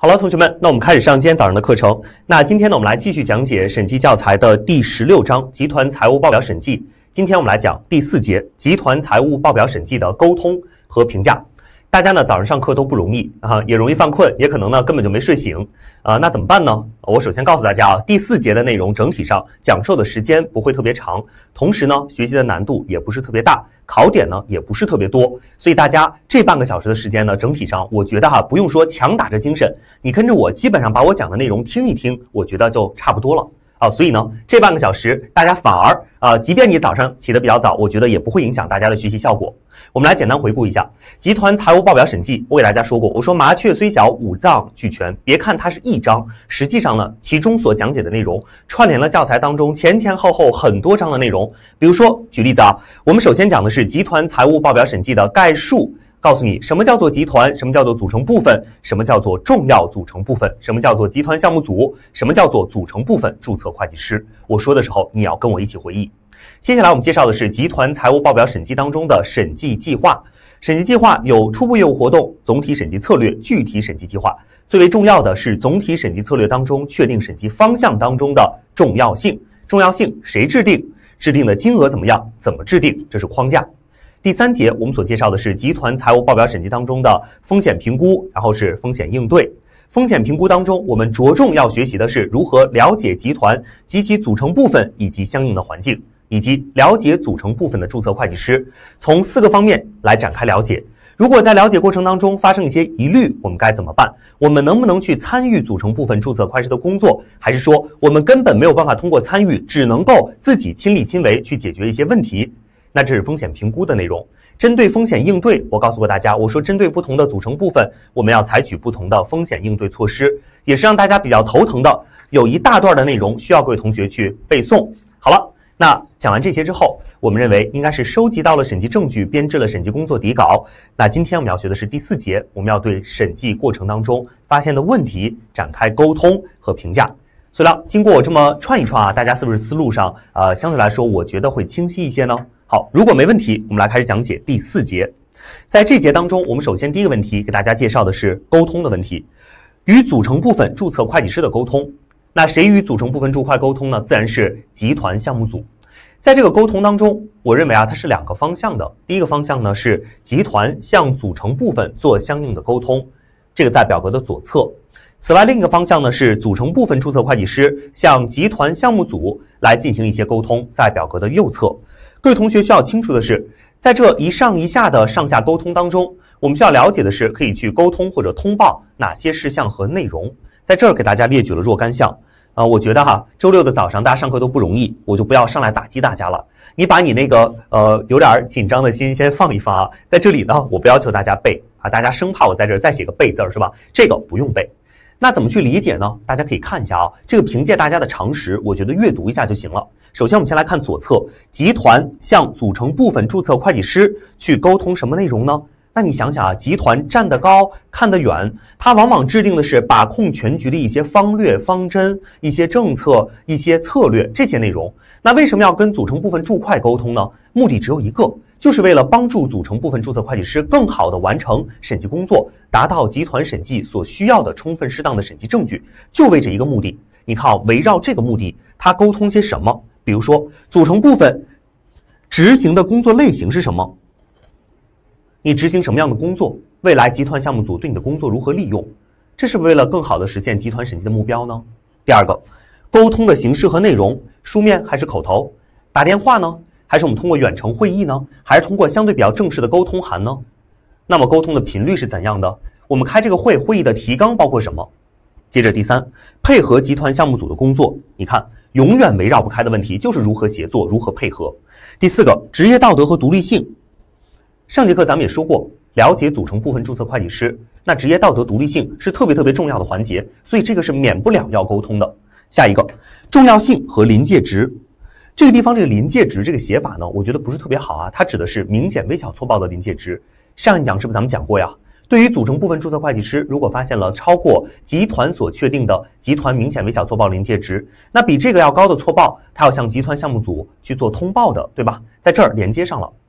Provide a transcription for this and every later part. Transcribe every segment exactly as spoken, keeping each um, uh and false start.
好了，同学们，那我们开始上今天早上的课程。那今天呢，我们来继续讲解审计教材的第十六章集团财务报表审计。今天我们来讲第四节集团财务报表审计的沟通和评价。大家呢早上上课都不容易啊，也容易犯困，也可能呢根本就没睡醒啊，那怎么办呢？我首先告诉大家啊，第四节的内容整体上讲授的时间不会特别长，同时呢学习的难度也不是特别大，考点呢也不是特别多，所以大家这半个小时的时间呢，整体上我觉得哈不用说强打着精神，你跟着我基本上把我讲的内容听一听，我觉得就差不多了。啊，所以呢，这半个小时大家反而啊、呃，即便你早上起得比较早，我觉得也不会影响大家的学习效果。我们来简单回顾一下集团财务报表审计。我给大家说过，我说麻雀虽小，五脏俱全。别看它是一章，实际上呢，其中所讲解的内容串联了教材当中前前后后很多章的内容。比如说，举例子啊，我们首先讲的是集团财务报表审计的概述。告诉你什么叫做集团，什么叫做组成部分，什么叫做重要组成部分，什么叫做集团项目组，什么叫做组成部分注册会计师。我说的时候，你要跟我一起回忆。接下来我们介绍的是集团财务报表审计当中的审计计划。审计计划有初步业务活动、总体审计策略、具体审计计划。最为重要的是总体审计策略当中确定审计方向当中的重要性。重要性谁制定？制定的金额怎么样？怎么制定？这是框架。第三节我们所介绍的是集团财务报表审计当中的风险评估，然后是风险应对。风险评估当中，我们着重要学习的是如何了解集团及其组成部分以及相应的环境，以及了解组成部分的注册会计师，从四个方面来展开了解。如果在了解过程当中发生一些疑虑，我们该怎么办？我们能不能去参与组成部分注册会计师的工作？还是说我们根本没有办法通过参与，只能够自己亲力亲为去解决一些问题？那这是风险评估的内容。针对风险应对，我告诉过大家，我说针对不同的组成部分，我们要采取不同的风险应对措施，也是让大家比较头疼的，有一大段的内容需要各位同学去背诵。好了，那讲完这些之后，我们认为应该是收集到了审计证据，编制了审计工作底稿。那今天我们要学的是第四节，我们要对审计过程当中发现的问题展开沟通和评价。所以呢，经过我这么串一串啊，大家是不是思路上呃相对来说我觉得会清晰一些呢？好，如果没问题，我们来开始讲解第四节。在这节当中，我们首先第一个问题给大家介绍的是沟通的问题，与组成部分注册会计师的沟通。那谁与组成部分注会沟通呢？自然是集团项目组。在这个沟通当中，我认为啊，它是两个方向的。第一个方向呢是集团向组成部分做相应的沟通，这个在表格的左侧。此外，另一个方向呢是组成部分注册会计师向集团项目组来进行一些沟通，在表格的右侧。各位同学需要清楚的是，在这一上一下的上下沟通当中，我们需要了解的是可以去沟通或者通报哪些事项和内容。在这儿给大家列举了若干项。呃，我觉得哈，周六的早上大家上课都不容易，我就不要上来打击大家了。你把你那个呃有点紧张的心先放一放啊。在这里呢，我不要求大家背啊，大家生怕我在这儿再写个背字儿是吧？这个不用背。那怎么去理解呢？大家可以看一下啊，这个凭借大家的常识，我觉得阅读一下就行了。首先我们先来看左侧，集团向组成部分注册会计师去沟通什么内容呢？那你想想啊，集团站得高看得远，它往往制定的是把控全局的一些方略方针、一些政策、一些策略这些内容。那为什么要跟组成部分注会沟通呢？目的只有一个，就是为了帮助组成部分注册会计师更好地完成审计工作，达到集团审计所需要的充分适当的审计证据，就为这一个目的。你看啊，围绕这个目的，它沟通些什么？比如说，组成部分执行的工作类型是什么？你执行什么样的工作？未来集团项目组对你的工作如何利用？这是为了更好地实现集团审计的目标呢？第二个，沟通的形式和内容，书面还是口头？打电话呢？还是我们通过远程会议呢？还是通过相对比较正式的沟通函呢？那么沟通的频率是怎样的？我们开这个会，会议的提纲包括什么？接着第三，配合集团项目组的工作，你看永远围绕不开的问题就是如何协作，如何配合。第四个，职业道德和独立性。上节课咱们也说过，了解组成部分注册会计师，那职业道德独立性是特别特别重要的环节，所以这个是免不了要沟通的。下一个，重要性和临界值。这个地方这个临界值这个写法呢，我觉得不是特别好啊，它指的是明显微小错报的临界值。上一讲是不是咱们讲过呀？对于组成部分注册会计师，如果发现了超过集团所确定的集团明显微小错报临界值，那比这个要高的错报，它要向集团项目组去做通报的，对吧？在这儿连接上了。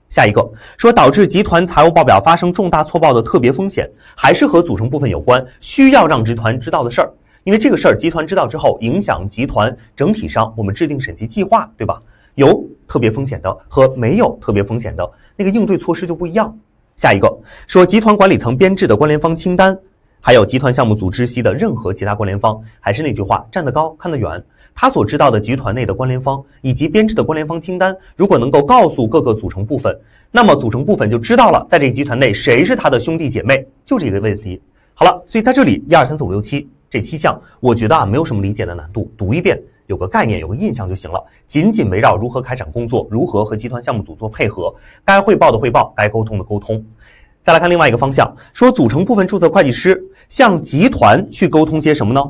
下一个说导致集团财务报表发生重大错报的特别风险，还是和组成部分有关，需要让集团知道的事儿。因为这个事儿集团知道之后，影响集团整体上我们制定审计计划，对吧？有特别风险的和没有特别风险的那个应对措施就不一样。下一个说集团管理层编制的关联方清单，还有集团项目组知悉的任何其他关联方，还是那句话，站得高看得远。他所知道的集团内的关联方以及编制的关联方清单，如果能够告诉各个组成部分，那么组成部分就知道了在这个集团内谁是他的兄弟姐妹，就这个问题。好了，所以在这里一二三四五六七这七项，我觉得啊没有什么理解的难度，读一遍有个概念有个印象就行了，仅仅围绕如何开展工作，如何和集团项目组做配合，该汇报的汇报，该沟通的沟通。再来看另外一个方向，说组成部分注册会计师向集团去沟通些什么呢？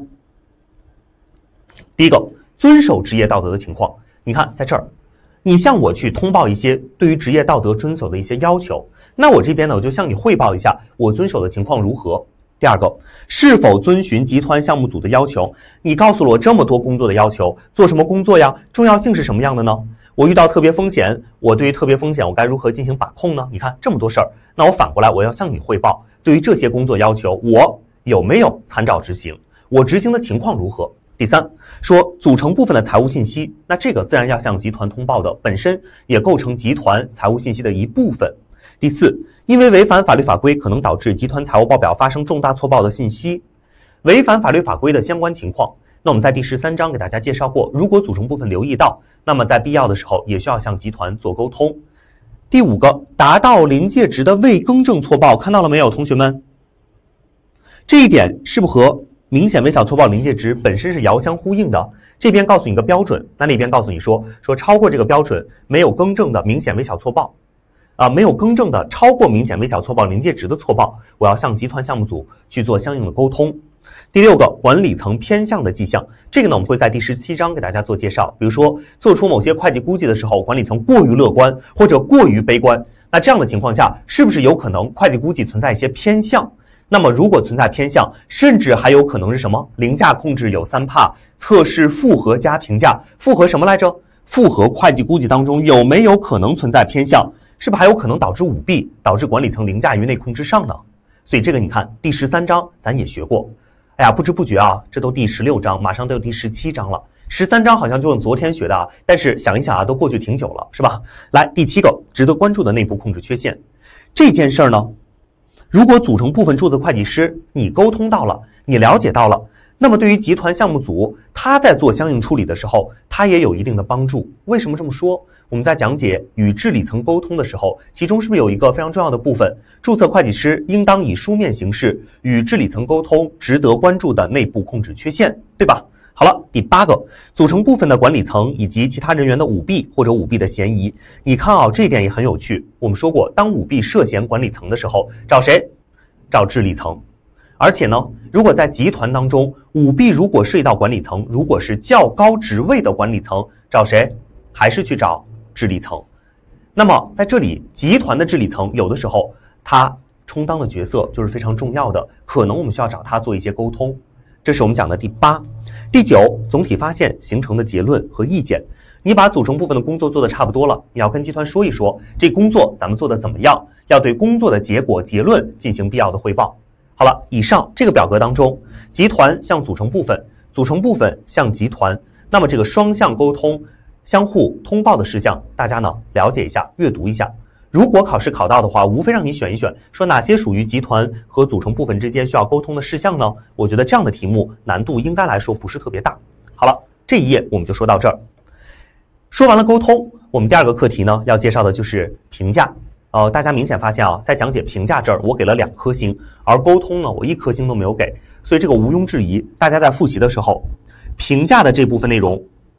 第一个，遵守职业道德的情况。你看在这儿，你向我去通报一些对于职业道德遵守的一些要求，那我这边呢，我就向你汇报一下我遵守的情况如何。第二个，是否遵循集团项目组的要求？你告诉了我这么多工作的要求，做什么工作呀？重要性是什么样的呢？我遇到特别风险，我对于特别风险我该如何进行把控呢？你看这么多事儿，那我反过来我要向你汇报，对于这些工作要求，我有没有参照执行？我执行的情况如何？第三，说组成部分的财务信息，那这个自然要向集团通报的，本身也构成集团财务信息的一部分。第四，因为违反法律法规可能导致集团财务报表发生重大错报的信息，违反法律法规的相关情况，那我们在第十三章给大家介绍过，如果组成部分留意到，那么在必要的时候也需要向集团做沟通。第五个，达到临界值的未更正错报，看到了没有同学们？这一点是不是和明显微小错报临界值本身是遥相呼应的？这边告诉你一个标准，那那边告诉你说说超过这个标准没有更正的明显微小错报啊，没有更正的超过明显微小错报临界值的错报，我要向集团项目组去做相应的沟通。第六个，管理层偏向的迹象，这个呢我们会在第十七章给大家做介绍。比如说做出某些会计估计的时候，管理层过于乐观或者过于悲观，那这样的情况下，是不是有可能会计估计存在一些偏向？那么如果存在偏向，甚至还有可能是什么？凌驾控制有三怕，测试复核加评价，复核什么来着？复核会计估计当中有没有可能存在偏向？是不是还有可能导致舞弊，导致管理层凌驾于内控之上呢？所以这个你看第十三章咱也学过。哎呀，不知不觉啊，这都第十六章，马上都有第十七章了。十三章好像就是昨天学的啊，但是想一想啊，都过去挺久了，是吧？来，第七个值得关注的内部控制缺陷，这件事儿呢，如果组成部分注册会计师你沟通到了，你了解到了，那么对于集团项目组他在做相应处理的时候，他也有一定的帮助。为什么这么说？我们在讲解与治理层沟通的时候，其中是不是有一个非常重要的部分，注册会计师应当以书面形式与治理层沟通值得关注的内部控制缺陷，对吧？好了，第八个，组成部分的管理层以及其他人员的舞弊或者舞弊的嫌疑。你看啊，这一点也很有趣。我们说过，当舞弊涉嫌管理层的时候，找谁？找治理层。而且呢，如果在集团当中，舞弊如果涉及到管理层，如果是较高职位的管理层，找谁？还是去找治理层。那么在这里，集团的治理层有的时候他充当的角色就是非常重要的，可能我们需要找他做一些沟通。这是我们讲的第八。第九，总体发现形成的结论和意见。你把组成部分的工作做得差不多了，你要跟集团说一说这工作咱们做得怎么样，要对工作的结果结论进行必要的汇报。好了，以上这个表格当中，集团向组成部分，组成部分向集团，那么这个双向沟通相互通报的事项，大家呢了解一下，阅读一下。如果考试考到的话，无非让你选一选，说哪些属于集团和组成部分之间需要沟通的事项呢？我觉得这样的题目难度应该来说不是特别大。好了，这一页我们就说到这儿。说完了沟通，我们第二个课题呢要介绍的就是评价。呃，大家明显发现啊，在讲解评价这儿，我给了两颗星，而沟通呢，我一颗星都没有给，所以这个毋庸置疑，大家在复习的时候，评价的这部分内容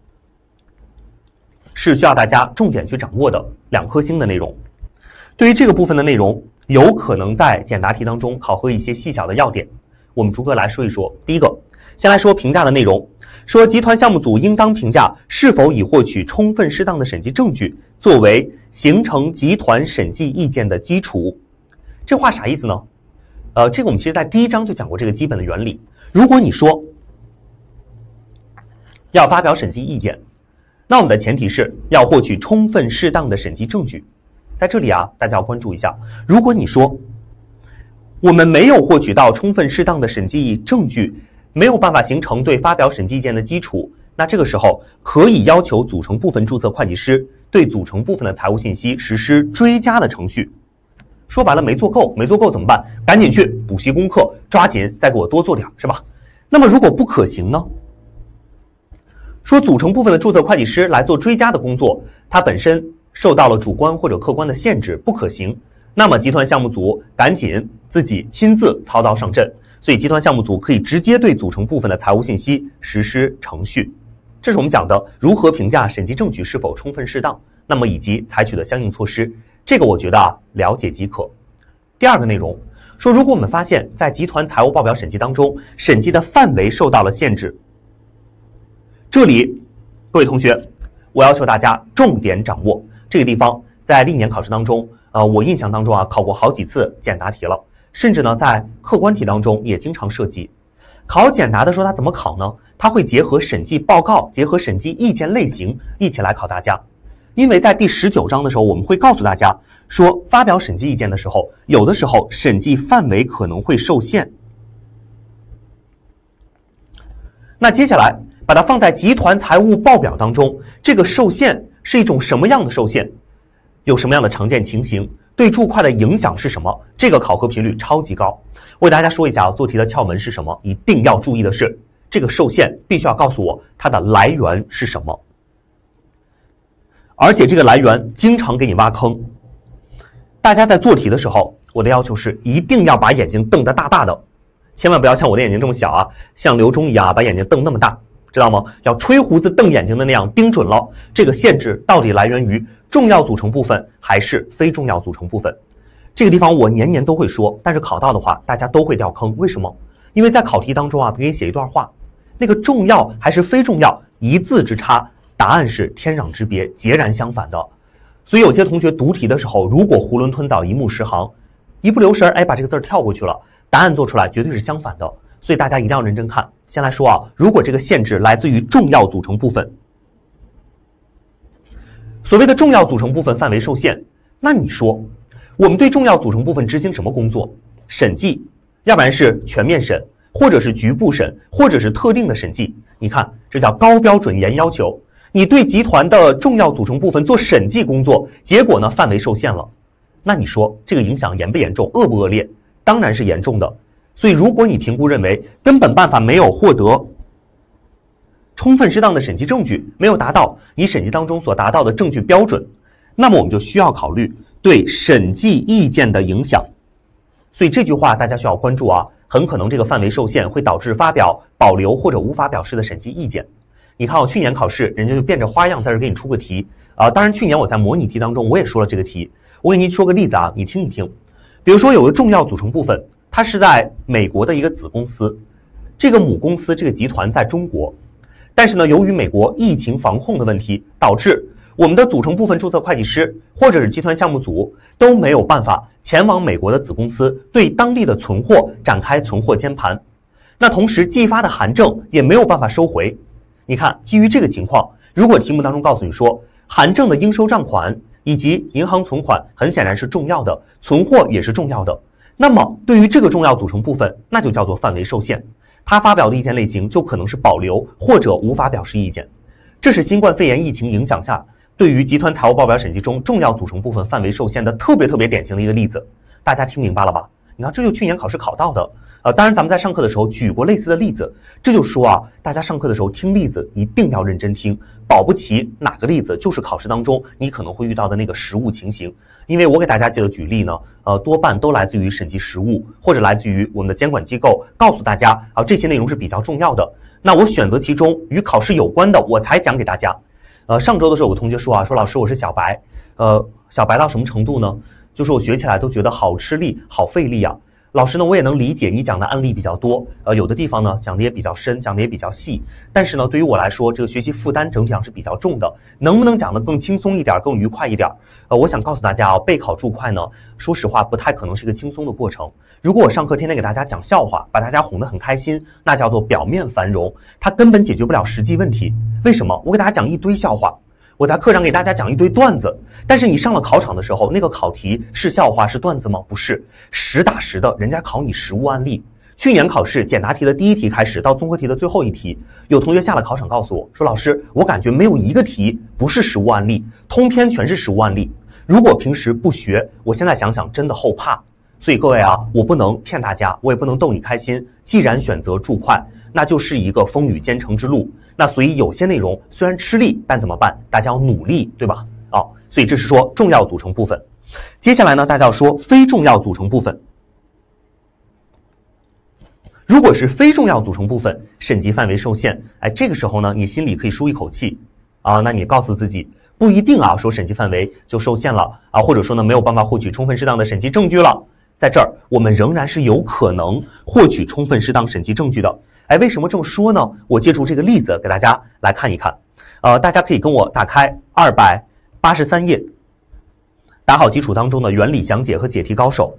是需要大家重点去掌握的两颗星的内容。对于这个部分的内容，有可能在简答题当中考核一些细小的要点，我们逐个来说一说。第一个，先来说评价的内容，说集团项目组应当评价是否已获取充分适当的审计证据，作为形成集团审计意见的基础。这话啥意思呢？呃，这个我们其实在第一章就讲过这个基本的原理。如果你说要发表审计意见，那我们的前提是要获取充分适当的审计证据。 在这里啊，大家要关注一下，如果你说我们没有获取到充分适当的审计证据，没有办法形成对发表审计意见的基础，那这个时候可以要求组成部分注册会计师对组成部分的财务信息实施追加的程序。说白了，没做够，没做够怎么办？赶紧去补习功课，抓紧再给我多做点，是吧？那么如果不可行呢？说组成部分的注册会计师来做追加的工作，它本身受到了主观或者客观的限制，不可行。那么集团项目组赶紧自己亲自操刀上阵，所以集团项目组可以直接对组成部分的财务信息实施程序。这是我们讲的如何评价审计证据是否充分适当，那么以及采取的相应措施，这个我觉得啊了解即可。第二个内容说，如果我们发现在集团财务报表审计当中，审计的范围受到了限制，这里各位同学，我要求大家重点掌握这个地方，在历年考试当中，呃，我印象当中啊考过好几次简答题了，甚至呢在客观题当中也经常涉及。考简答的时候，它怎么考呢？它会结合审计报告，结合审计意见类型一起来考大家。因为在第十九章的时候，我们会告诉大家说，发表审计意见的时候，有的时候审计范围可能会受限。那接下来把它放在集团财务报表当中，这个受限是一种什么样的受限？有什么样的常见情形？对注会的影响是什么？这个考核频率超级高。我给大家说一下啊，做题的窍门是什么？一定要注意的是，这个受限必须要告诉我它的来源是什么，而且这个来源经常给你挖坑。大家在做题的时候，我的要求是一定要把眼睛瞪得大大的，千万不要像我的眼睛这么小啊，像刘忠一样啊，把眼睛瞪那么大，知道吗？要吹胡子瞪眼睛的那样盯准了。这个限制到底来源于重要组成部分还是非重要组成部分？这个地方我年年都会说，但是考到的话，大家都会掉坑。为什么？因为在考题当中啊，给你写一段话，那个重要还是非重要，一字之差，答案是天壤之别，截然相反的。所以有些同学读题的时候，如果囫囵吞枣，一目十行，一不留神，哎，把这个字跳过去了，答案做出来绝对是相反的。所以大家一定要认真看。先来说啊，如果这个限制来自于重要组成部分，所谓的重要组成部分范围受限，那你说我们对重要组成部分执行什么工作？审计，要不然是全面审，或者是局部审，或者是特定的审计。你看，这叫高标准严要求。你对集团的重要组成部分做审计工作，结果呢范围受限了，那你说这个影响严不严重，恶不恶劣？当然是严重的。所以如果你评估认为根本办法没有获得充分适当的审计证据，没有达到你审计当中所达到的证据标准，那么我们就需要考虑对审计意见的影响。所以这句话大家需要关注啊，很可能这个范围受限会导致发表保留或者无法表示的审计意见。你看我、哦、去年考试人家就变着花样在这给你出个题啊、呃，当然去年我在模拟题当中我也说了这个题，我给您说个例子啊，你听一听。比如说有个重要组成部分，它是在美国的一个子公司，这个母公司这个集团在中国，但是呢，由于美国疫情防控的问题，导致我们的组成部分注册会计师或者是集团项目组都没有办法前往美国的子公司对当地的存货展开存货监盘，那同时寄发的函证也没有办法收回。你看，基于这个情况，如果题目当中告诉你说函证的应收账款以及银行存款很显然是重要的，存货也是重要的，那么对于这个重要组成部分，那就叫做范围受限，他发表的意见类型就可能是保留或者无法表示意见。这是新冠肺炎疫情影响下对于集团财务报表审计中重要组成部分范围受限的特别特别典型的一个例子，大家听明白了吧？你看，这就去年考试考到的。呃，当然咱们在上课的时候举过类似的例子，这就是说啊，大家上课的时候听例子一定要认真听，保不齐哪个例子就是考试当中你可能会遇到的那个实务情形。因为我给大家记的举例呢，呃，多半都来自于审计实务，或者来自于我们的监管机构告诉大家啊、呃，这些内容是比较重要的。那我选择其中与考试有关的，我才讲给大家。呃，上周的时候有个同学说啊，说老师我是小白，呃，小白到什么程度呢？就是我学起来都觉得好吃力，好费力啊。老师呢，我也能理解你讲的案例比较多，呃，有的地方呢讲的也比较深，讲的也比较细，但是呢，对于我来说，这个学习负担整体上是比较重的，能不能讲得更轻松一点，更愉快一点？呃，我想告诉大家啊，备考注会呢，说实话不太可能是一个轻松的过程。如果我上课天天给大家讲笑话，把大家哄得很开心，那叫做表面繁荣，它根本解决不了实际问题。为什么？我给大家讲一堆笑话， 我在课上给大家讲一堆段子，但是你上了考场的时候，那个考题是笑话是段子吗？不是，实打实的，人家考你实物案例。去年考试简答题的第一题开始到综合题的最后一题，有同学下了考场告诉我说，老师，我感觉没有一个题不是实物案例，通篇全是实物案例。如果平时不学，我现在想想真的后怕。所以各位啊，我不能骗大家，我也不能逗你开心。既然选择注会，那就是一个风雨兼程之路。那所以有些内容虽然吃力，但怎么办？大家要努力，对吧？哦，所以这是说重要组成部分。接下来呢，大家要说非重要组成部分。如果是非重要组成部分，审级范围受限，哎，这个时候呢，你心里可以舒一口气啊。那你告诉自己，不一定啊，说审级范围就受限了啊，或者说呢，没有办法获取充分适当的审级证据了。在这儿，我们仍然是有可能获取充分适当审级证据的。哎，为什么这么说呢？我借助这个例子给大家来看一看。呃，大家可以跟我打开二百八十三页，打好基础当中的原理讲解和解题高手。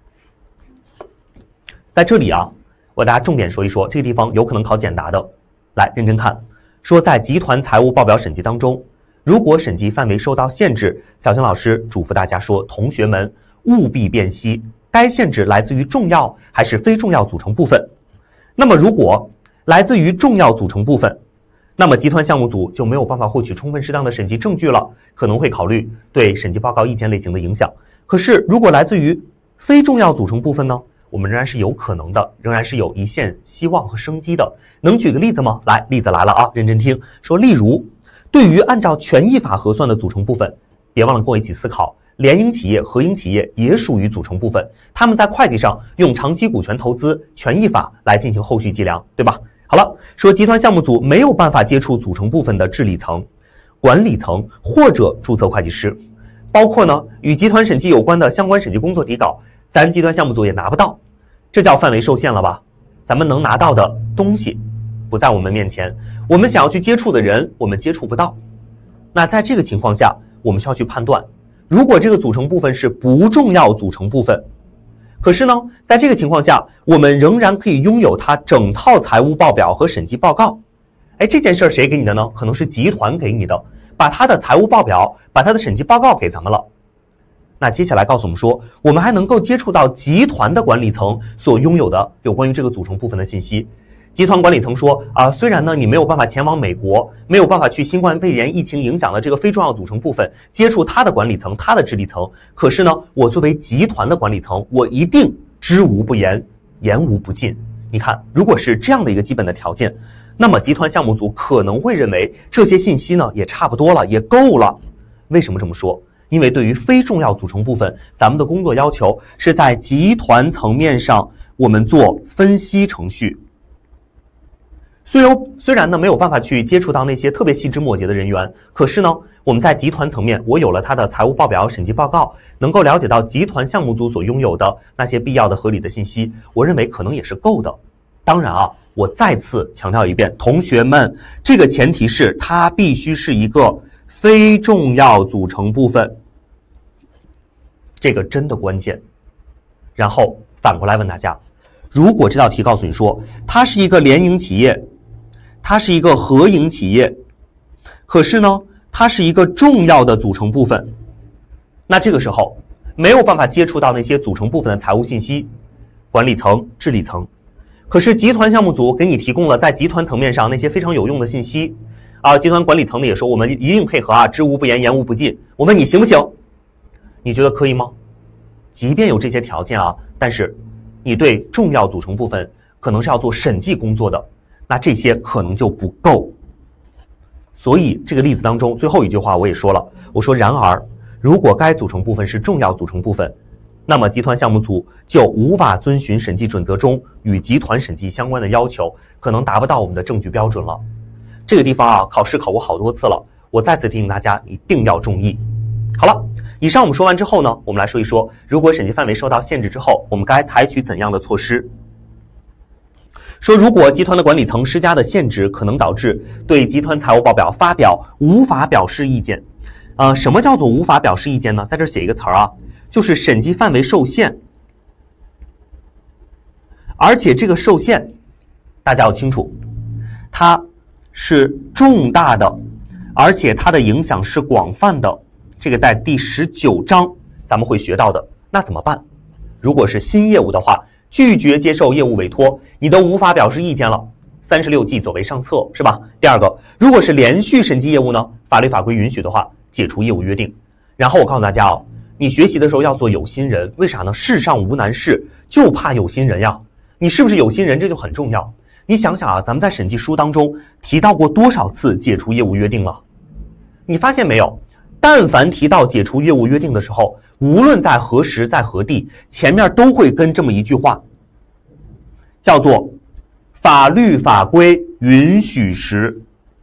在这里啊，我给大家重点说一说这个地方有可能考简答的，来认真看。说在集团财务报表审计当中，如果审计范围受到限制，小熊老师嘱咐大家说，同学们务必辨析该限制来自于重要还是非重要组成部分。那么如果来自于重要组成部分，那么集团项目组就没有办法获取充分适当的审计证据了，可能会考虑对审计报告意见类型的影响。可是如果来自于非重要组成部分呢，我们仍然是有可能的，仍然是有一线希望和生机的。能举个例子吗？来，例子来了啊，认真听。说例如，对于按照权益法核算的组成部分，别忘了跟我一起思考，联营企业、合营企业也属于组成部分，他们在会计上用长期股权投资权益法来进行后续计量，对吧？好了，说集团项目组没有办法接触组成部分的治理层、管理层或者注册会计师，包括呢与集团审计有关的相关审计工作底稿，咱集团项目组也拿不到，这叫范围受限了吧？咱们能拿到的东西不在我们面前，我们想要去接触的人，我们接触不到。那在这个情况下，我们需要去判断，如果这个组成部分是不重要组成部分，可是呢，在这个情况下，我们仍然可以拥有它整套财务报表和审计报告。哎，这件事儿谁给你的呢？可能是集团给你的，把它的财务报表、把它的审计报告给咱们了。那接下来告诉我们说，我们还能够接触到集团的管理层所拥有的有关于这个组成部分的信息。集团管理层说啊，虽然呢你没有办法前往美国，没有办法去新冠肺炎疫情影响的这个非重要组成部分接触它的管理层、它的治理层，可是呢，我作为集团的管理层，我一定知无不言，言无不尽。你看，如果是这样的一个基本的条件，那么集团项目组可能会认为这些信息呢也差不多了，也够了。为什么这么说？因为对于非重要组成部分，咱们的工作要求是在集团层面上我们做分析程序。虽有虽然呢没有办法去接触到那些特别细枝末节的人员，可是呢我们在集团层面，我有了他的财务报表、审计报告，能够了解到集团项目组所拥有的那些必要的合理的信息，我认为可能也是够的。当然啊，我再次强调一遍，同学们，这个前提是它必须是一个非重要组成部分，这个真的关键。然后反过来问大家，如果这道题告诉你说它是一个联营企业，它是一个合营企业，可是呢它是一个重要的组成部分，那这个时候没有办法接触到那些组成部分的财务信息、管理层、治理层，可是集团项目组给你提供了在集团层面上那些非常有用的信息啊，集团管理层呢也说我们一定配合啊，知无不言，言无不尽。我问你行不行？你觉得可以吗？即便有这些条件啊，但是你对重要组成部分可能是要做审计工作的，那这些可能就不够。所以这个例子当中最后一句话我也说了，我说然而如果该组成部分是重要组成部分，那么集团项目组就无法遵循审计准则中与集团审计相关的要求，可能达不到我们的证据标准了。这个地方啊，考试考过好多次了，我再次提醒大家一定要注意。好了，以上我们说完之后呢，我们来说一说，如果审计范围受到限制之后，我们该采取怎样的措施。说如果集团的管理层施加的限制可能导致对集团财务报表发表无法表示意见，呃，什么叫做无法表示意见呢？在这写一个词儿啊，就是审计范围受限，而且这个受限大家要清楚，它是重大的而且它的影响是广泛的，这个在第十九章咱们会学到的。那怎么办？如果是新业务的话，拒绝接受业务委托，你都无法表示意见了。三十六计走为上策，是吧？第二个，如果是连续审计业务呢，法律法规允许的话，解除业务约定。然后我告诉大家哦，你学习的时候要做有心人，为啥呢？世上无难事，就怕有心人呀。你是不是有心人，这就很重要。你想想啊，咱们在审计书当中提到过多少次解除业务约定了？你发现没有？但凡提到解除业务约定的时候，无论在何时在何地，前面都会跟这么一句话，叫做法律法规允许时。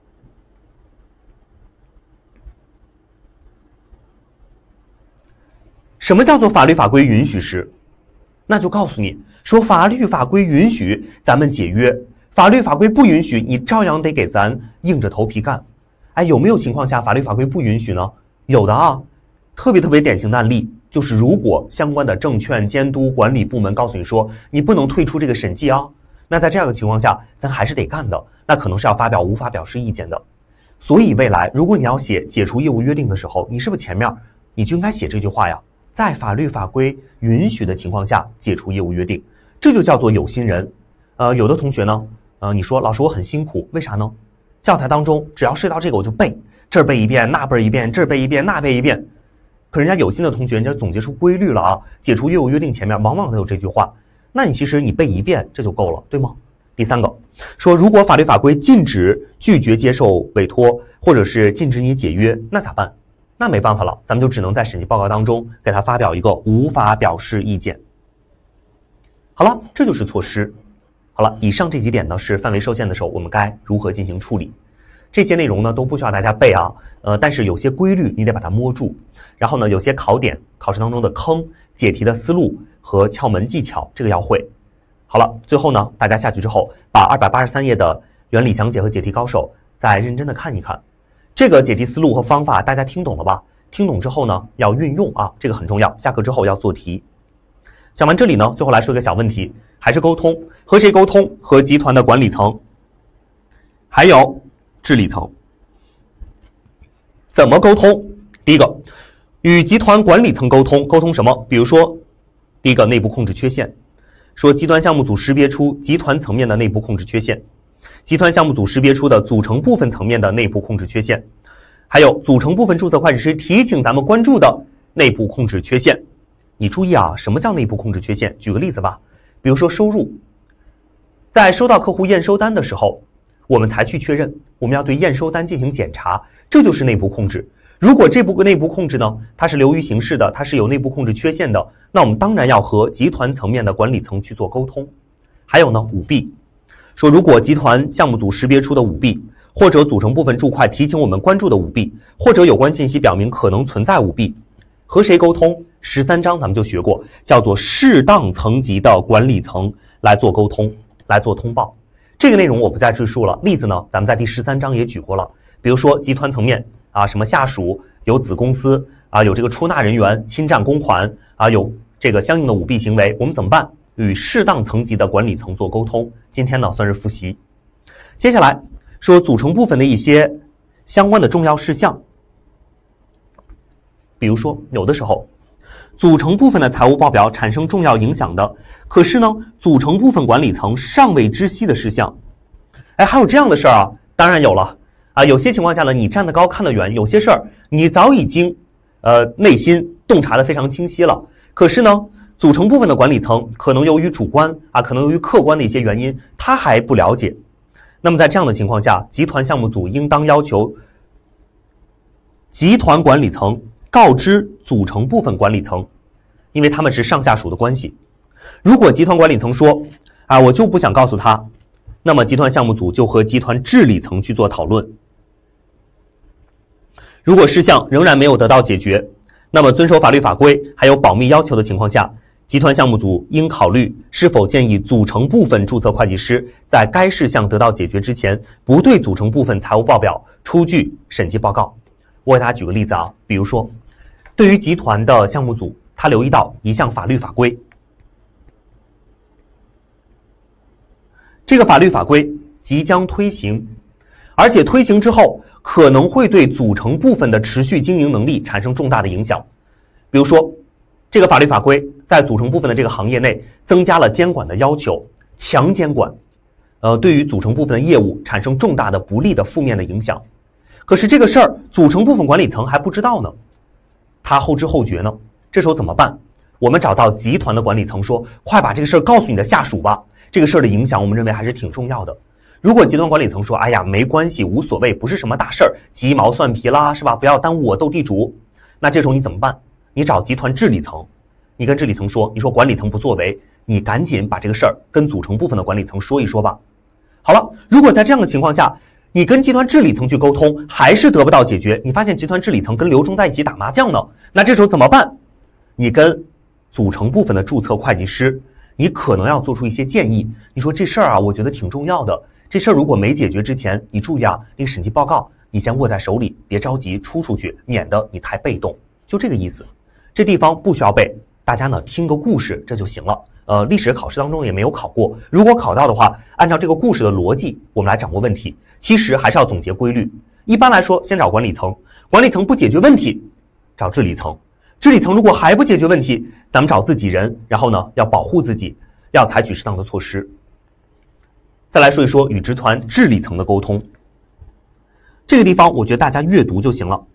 什么叫做法律法规允许时？那就告诉你说，法律法规允许咱们解约，法律法规不允许，你照样得给咱硬着头皮干。哎，有没有情况下法律法规不允许呢？有的啊，特别特别典型的案例就是，如果相关的证券监督管理部门告诉你说你不能退出这个审计啊，那在这样的情况下，咱还是得干的，那可能是要发表无法表示意见的。所以未来如果你要写解除业务约定的时候，你是不是前面你就应该写这句话呀？在法律法规允许的情况下解除业务约定，这就叫做有心人。呃，有的同学呢，呃，你说老师我很辛苦，为啥呢？教材当中只要涉及到这个我就背，这儿背一遍，那背一遍，这儿背一遍，那背一遍。可人家有心的同学，人家总结出规律了啊，解除业务约定前面往往都有这句话，那你其实你背一遍这就够了，对吗？第三个，说如果法律法规禁止拒绝接受委托，或者是禁止你解约，那咋办？那没办法了，咱们就只能在审计报告当中给他发表一个无法表示意见。好了，这就是措施。好了，以上这几点呢是范围受限的时候我们该如何进行处理。这些内容呢都不需要大家背啊，呃，但是有些规律你得把它摸住，然后呢有些考点、考试当中的坑、解题的思路和窍门技巧，这个要会。好了，最后呢，大家下去之后把二百八十三页的原理详解和解题高手再认真的看一看。这个解题思路和方法大家听懂了吧？听懂之后呢，要运用啊，这个很重要。下课之后要做题。讲完这里呢，最后来说一个小问题，还是沟通，和谁沟通？和集团的管理层，还有治理层。怎么沟通？第一个，与集团管理层沟通，沟通什么？比如说，第一个内部控制缺陷，说集团项目组识别出集团层面的内部控制缺陷，集团项目组识别出的组成部分层面的内部控制缺陷，还有组成部分注册会计师提醒咱们关注的内部控制缺陷。你注意啊，什么叫内部控制缺陷？举个例子吧，比如说收入，在收到客户验收单的时候，我们才去确认，我们要对验收单进行检查，这就是内部控制。如果这部内部控制呢，它是流于形式的，它是有内部控制缺陷的，那我们当然要和集团层面的管理层去做沟通。还有呢，舞弊，说如果集团项目组识别出的舞弊，或者组成部分注会提醒我们关注的舞弊，或者有关信息表明可能存在舞弊，和谁沟通？十三章咱们就学过，叫做适当层级的管理层来做沟通，来做通报。这个内容我不再赘述了，例子呢，咱们在第十三章也举过了。比如说集团层面啊，什么下属有子公司啊，有这个出纳人员侵占公款啊，有这个相应的舞弊行为，我们怎么办？与适当层级的管理层做沟通。今天呢算是复习。接下来说组成部分的一些相关的重要事项，比如说有的时候组成部分的财务报表产生重要影响的，可是呢组成部分管理层尚未知悉的事项。哎，还有这样的事儿啊？当然有了啊。有些情况下呢，你站得高看得远，有些事儿你早已经呃内心洞察得非常清晰了，可是呢组成部分的管理层可能由于主观啊，可能由于客观的一些原因，他还不了解。那么在这样的情况下，集团项目组应当要求集团管理层告知组成部分管理层，因为他们是上下属的关系。如果集团管理层说啊，我就不想告诉他，那么集团项目组就和集团治理层去做讨论。如果事项仍然没有得到解决，那么遵守法律法规还有保密要求的情况下，集团项目组应考虑是否建议组成部分注册会计师在该事项得到解决之前，不对组成部分财务报表出具审计报告。我给大家举个例子啊，比如说对于集团的项目组，他留意到一项法律法规，这个法律法规即将推行，而且推行之后可能会对组成部分的持续经营能力产生重大的影响。比如说，这个法律法规在组成部分的这个行业内增加了监管的要求，强监管，呃，对于组成部分的业务产生重大的不利的负面的影响。可是这个事儿，组成部分管理层还不知道呢，他后知后觉呢，这时候怎么办？我们找到集团的管理层说，快把这个事儿告诉你的下属吧，这个事儿的影响我们认为还是挺重要的。如果集团管理层说，哎呀，没关系，无所谓，不是什么大事儿，鸡毛蒜皮啦，是吧？不要耽误我斗地主。那这时候你怎么办？你找集团治理层，你跟治理层说，你说管理层不作为，你赶紧把这个事儿跟组成部分的管理层说一说吧。好了，如果在这样的情况下，你跟集团治理层去沟通，还是得不到解决，你发现集团治理层跟刘忠在一起打麻将呢，那这时候怎么办？你跟组成部分的注册会计师，你可能要做出一些建议。你说这事儿啊，我觉得挺重要的。这事儿如果没解决之前，你注意啊，那个审计报告你先握在手里，别着急出出去，免得你太被动。就这个意思。这地方不需要背，大家呢听个故事这就行了。呃，历史考试当中也没有考过，如果考到的话，按照这个故事的逻辑，我们来掌握问题。其实还是要总结规律。一般来说，先找管理层，管理层不解决问题，找治理层，治理层如果还不解决问题，咱们找自己人，然后呢要保护自己，要采取适当的措施。再来说一说与集团治理层的沟通，这个地方我觉得大家阅读就行了。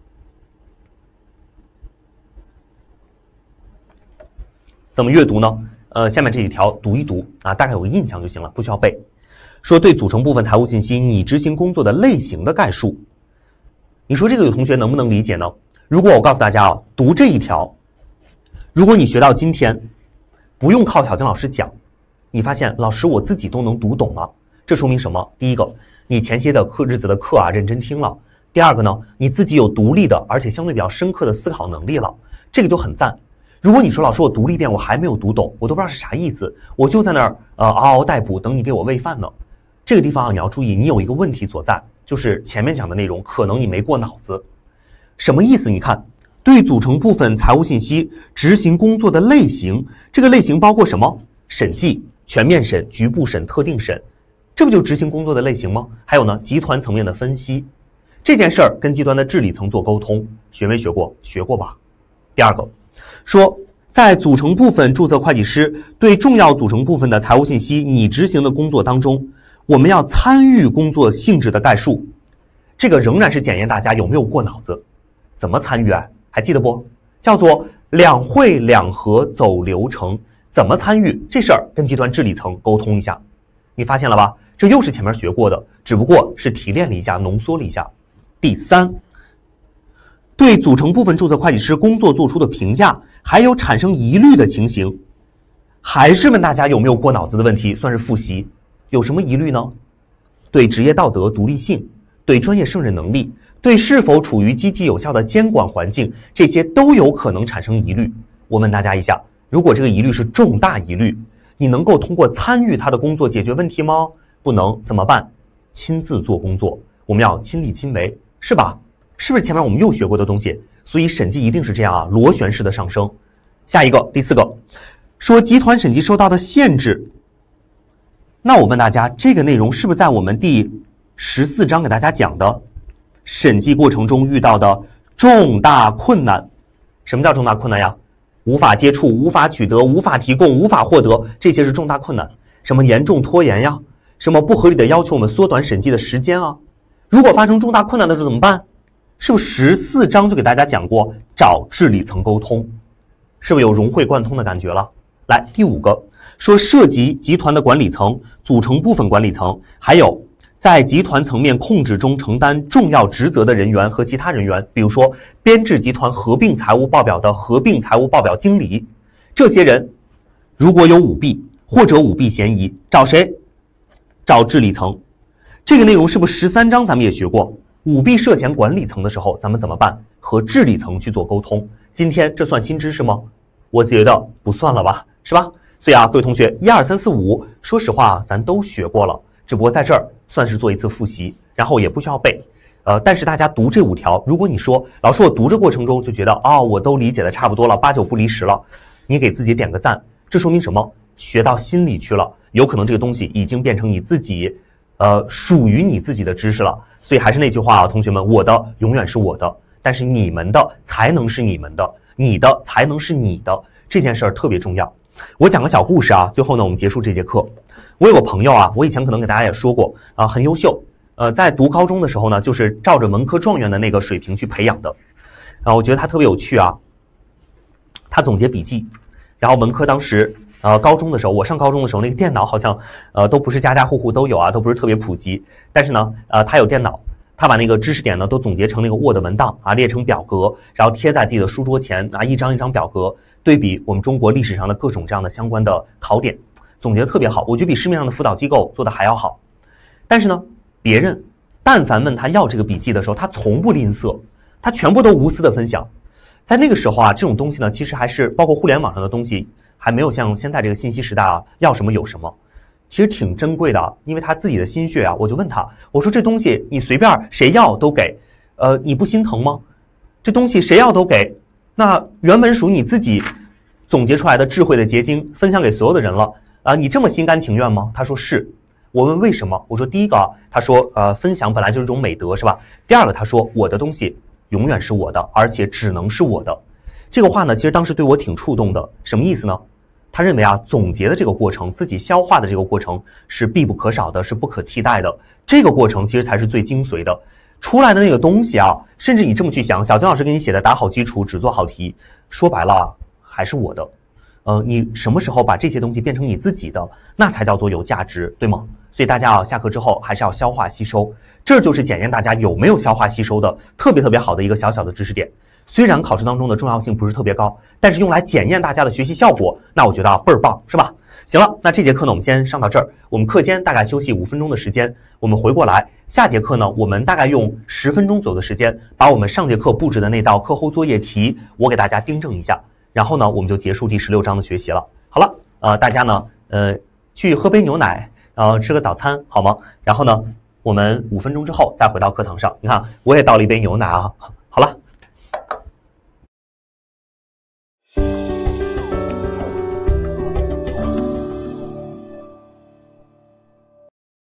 怎么阅读呢？呃，下面这几条读一读啊，大概有个印象就行了，不需要背。说对组成部分财务信息拟执行工作的类型的概述，你说这个有同学能不能理解呢？如果我告诉大家啊，读这一条，如果你学到今天，不用靠小金老师讲，你发现老师我自己都能读懂了，这说明什么？第一个，你前些的课日子的课啊认真听了；第二个呢，你自己有独立的而且相对比较深刻的思考能力了，这个就很赞。如果你说老师我读了一遍我还没有读懂，我都不知道是啥意思，我就在那儿呃嗷嗷待哺等你给我喂饭呢。这个地方啊，你要注意，你有一个问题所在，就是前面讲的内容可能你没过脑子。什么意思？你看，对组成部分财务信息执行工作的类型，这个类型包括什么？审计、全面审、局部审、特定审，这不就执行工作的类型吗？还有呢，集团层面的分析，这件事儿跟集团的治理层做沟通，学没学过？学过吧。第二个，说在组成部分注册会计师对重要组成部分的财务信息拟执行的工作当中，我们要参与工作性质的概述，这个仍然是检验大家有没有过脑子。怎么参与啊？还记得不？叫做两会两核走流程。怎么参与这事儿跟集团治理层沟通一下，你发现了吧？这又是前面学过的，只不过是提炼了一下，浓缩了一下。第三，对组成部分注册会计师工作做出的评价，还有产生疑虑的情形，还是问大家有没有过脑子的问题，算是复习。有什么疑虑呢？对职业道德独立性，对专业胜任能力，对是否处于积极有效的监管环境，这些都有可能产生疑虑。我问大家一下，如果这个疑虑是重大疑虑，你能够通过参与他的工作解决问题吗？不能，怎么办？亲自做工作，我们要亲力亲为，是吧？是不是前面我们又学过的东西？所以审计一定是这样啊，螺旋式的上升。下一个，第四个，说集团审计受到的限制。那我问大家，这个内容是不是在我们第十四章给大家讲的审计过程中遇到的重大困难？什么叫重大困难呀？无法接触、无法取得、无法提供、无法获得，这些是重大困难。什么严重拖延呀？什么不合理的要求我们缩短审计的时间啊？如果发生重大困难的时候怎么办？是不是十四章就给大家讲过找治理层沟通？是不是有融会贯通的感觉了？来，第五个，说涉及集团的管理层、组成部分管理层，还有在集团层面控制中承担重要职责的人员和其他人员，比如说编制集团合并财务报表的合并财务报表经理，这些人如果有舞弊或者舞弊嫌疑，找谁？找治理层。这个内容是不是十三章咱们也学过？舞弊涉嫌管理层的时候，咱们怎么办？和治理层去做沟通。今天这算新知识吗？我觉得不算了吧，是吧？所以啊，各位同学，一二三四五，说实话咱都学过了，只不过在这儿算是做一次复习，然后也不需要背。呃，但是大家读这五条，如果你说老师我读这过程中就觉得哦，我都理解的差不多了，八九不离十了，你给自己点个赞，这说明什么？学到心里去了，有可能这个东西已经变成你自己呃，属于你自己的知识了。所以还是那句话啊，同学们，我的永远是我的，但是你们的才能是你们的，你的才能是你的，这件事儿特别重要。我讲个小故事啊，最后呢，我们结束这节课。我有个朋友啊，我以前可能给大家也说过啊，很优秀，呃，在读高中的时候呢，就是照着文科状元的那个水平去培养的。啊，我觉得他特别有趣啊，他总结笔记，然后文科当时。呃，高中的时候，我上高中的时候，那个电脑好像，呃，都不是家家户户都有啊，都不是特别普及。但是呢，呃，他有电脑，他把那个知识点呢都总结成那个 Word 文档啊，列成表格，然后贴在自己的书桌前啊，一张一张表格对比我们中国历史上的各种这样的相关的考点，总结的特别好，我觉得比市面上的辅导机构做的还要好。但是呢，别人但凡问他要这个笔记的时候，他从不吝啬，他全部都无私的分享。在那个时候啊，这种东西呢，其实还是包括互联网上的东西。还没有像现在这个信息时代啊，要什么有什么，其实挺珍贵的，因为他自己的心血啊。我就问他，我说这东西你随便谁要都给，呃，你不心疼吗？这东西谁要都给，那原本属于你自己总结出来的智慧的结晶，分享给所有的人了啊、呃，你这么心甘情愿吗？他说是。我问为什么？我说第一个，他说呃，分享本来就是一种美德，是吧？第二个，他说我的东西永远是我的，而且只能是我的。这个话呢，其实当时对我挺触动的。什么意思呢？他认为啊，总结的这个过程，自己消化的这个过程是必不可少的，是不可替代的。这个过程其实才是最精髓的。出来的那个东西啊，甚至你这么去想，小金老师给你写的打好基础，只做好题，说白了啊，还是我的。呃，你什么时候把这些东西变成你自己的，那才叫做有价值，对吗？所以大家啊，下课之后还是要消化吸收，这就是检验大家有没有消化吸收的特别特别好的一个小小的知识点。虽然考试当中的重要性不是特别高，但是用来检验大家的学习效果，那我觉得啊倍儿棒，是吧？行了，那这节课呢我们先上到这儿，我们课间大概休息五分钟的时间，我们回过来，下节课呢我们大概用十分钟左右的时间，把我们上节课布置的那道课后作业题，我给大家订正一下，然后呢我们就结束第十六章的学习了。好了，呃，大家呢呃去喝杯牛奶，然后吃个早餐，好吗？然后呢我们五分钟之后再回到课堂上，你看我也倒了一杯牛奶啊。好了。